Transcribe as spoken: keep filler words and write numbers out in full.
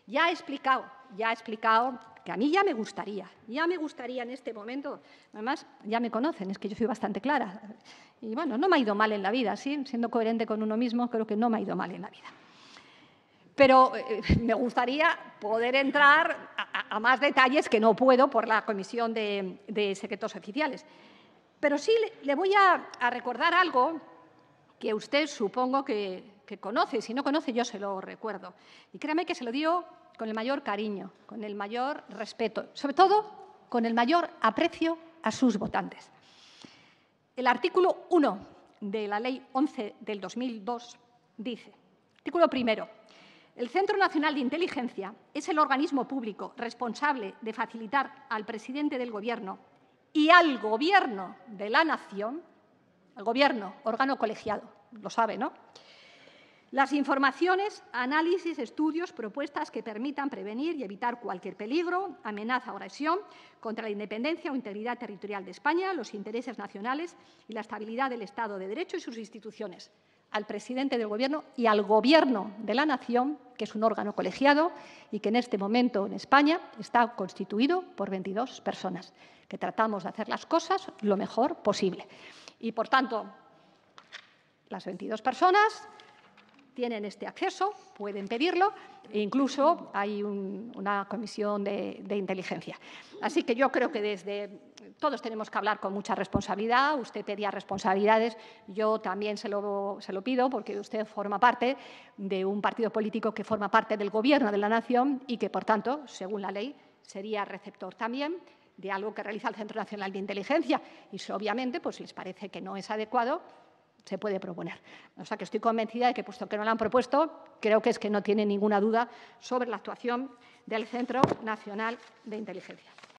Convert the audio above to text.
Ya he explicado, ya he explicado que a mí ya me gustaría, ya me gustaría en este momento, además ya me conocen, es que yo soy bastante clara. Y bueno, no me ha ido mal en la vida, ¿sí? Siendo coherente con uno mismo, creo que no me ha ido mal en la vida. Pero eh, me gustaría poder entrar a, a, más detalles que no puedo por la Comisión de, de Secretos Oficiales. Pero sí le, le voy a, a recordar algo que usted supongo que, que conoce. Si no conoce, yo se lo recuerdo. Y créame que se lo dio con el mayor cariño, con el mayor respeto, sobre todo con el mayor aprecio a sus votantes. El artículo uno de la Ley once del dos mil dos dice, artículo primero, el Centro Nacional de Inteligencia es el organismo público responsable de facilitar al presidente del Gobierno y al Gobierno de la Nación, al Gobierno, órgano colegiado, lo sabe, ¿no?, las informaciones, análisis, estudios, propuestas que permitan prevenir y evitar cualquier peligro, amenaza o agresión contra la independencia o integridad territorial de España, los intereses nacionales y la estabilidad del Estado de Derecho y sus instituciones, al presidente del Gobierno y al Gobierno de la Nación, que es un órgano colegiado y que en este momento en España está constituido por veintidós personas, que tratamos de hacer las cosas lo mejor posible. Y, por tanto, las veintidós personas tienen este acceso, pueden pedirlo, e incluso hay un, una comisión de, de inteligencia. Así que yo creo que desde todos tenemos que hablar con mucha responsabilidad. Usted pedía responsabilidades, yo también se lo, se lo pido, porque usted forma parte de un partido político que forma parte del Gobierno de la Nación y que, por tanto, según la ley, sería receptor también de algo que realiza el Centro Nacional de Inteligencia. Y si obviamente pues, les parece que no es adecuado, se puede proponer. O sea, que estoy convencida de que, puesto que no lo han propuesto, creo que es que no tiene ninguna duda sobre la actuación del Centro Nacional de Inteligencia.